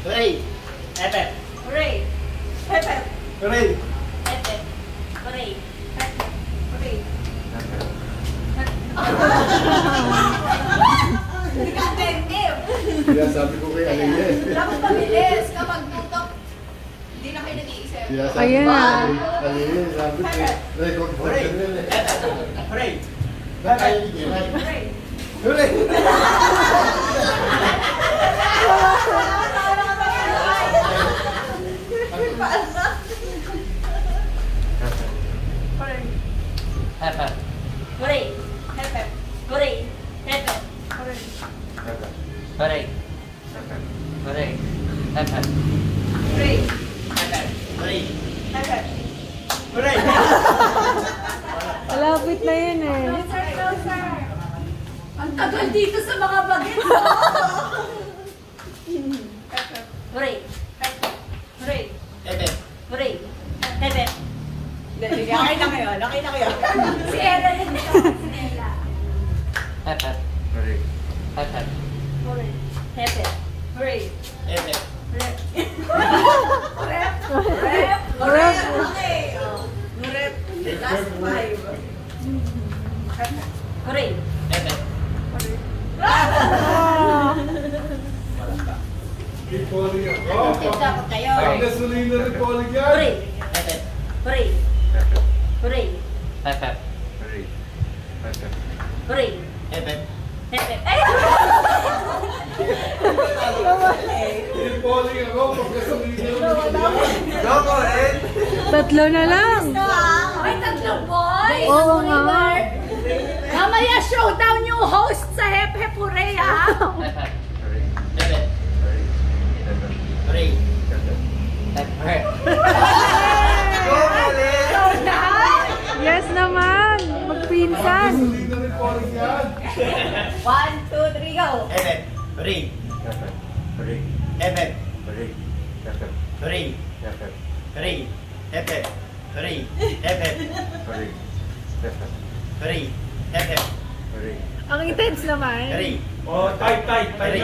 Hurray! Epep! Hooray! Pepe! Hurray! Pepe! Hooray! Pepe! Hooray! Hindi ka attentive! Kaya sabi ko kay Aliyah. Dapat mabilis kapag tutok. Hindi na kayo nag-iisip. Kaya sabi Ayan. ko kay Aliyah, sabi ko, record ko Hurray! yun eh. Hurray! Hooray! Hurray! Pepe! Hooray! Pepe! Hooray! Pepe! Hooray! Hurray! Hurray! Pepe! Hooray! Pepe! Hurray! Pepe! Hurray! Malapit na yun eh. Closer, closer! Ang tagal dito sa mga bagets, Pepe! Hooray! Pepe! Hooray! Pepe! Hooray! Pepe! Okay na kayo, okay na kayo. Si Ella yun ito. Si Ella. Pepe! Hurray. Pepe! Hooray! Pepe! Hooray! Pepe! Rep! Rep! Rep! Rep! Okay! Rep! Last five. Hooray! Pepe! Keep calling yan. Dapat kayo. Ang gasolina rin calling yan. Hooray! Pepe! Hooray! Hooray! Pepe! Hurray. Hooray! Pepe! Pepe! Ay! Keep calling ako pag gasolina rin. Go rin! Tatlo na lang. Ay, tatlong boys! Oo nga. Mamaya showdown yung host sa Hep Hep Hooray, ha? Pepe! Pepe! Hurray! Pepe! Yes naman. Magpinsan. Gasolina rin calling yan. 1, 2, 3, go! Pepe! Hurray! Hurray. Pepe! Hurray. Hurray! Hurray! Pepe! Hurray! Pepe! Hurray. Hurray! Pepe! Hurray. Ang intense naman. Hurray! Oh, tight. Hurray!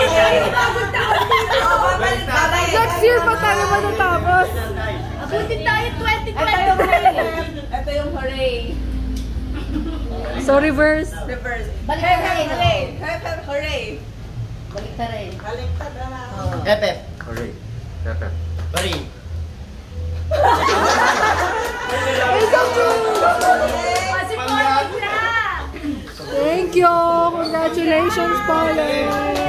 Next year pa tayo matatapos. Abutin tayo 2020! Ito yung hooray! So reverse. Reverse. Balik ka rin! Hooray! Hooray! Balik ka rin. Pepe! Hurray. Hurray! Kasi 40 na! Thank you. Congratulations, Paula.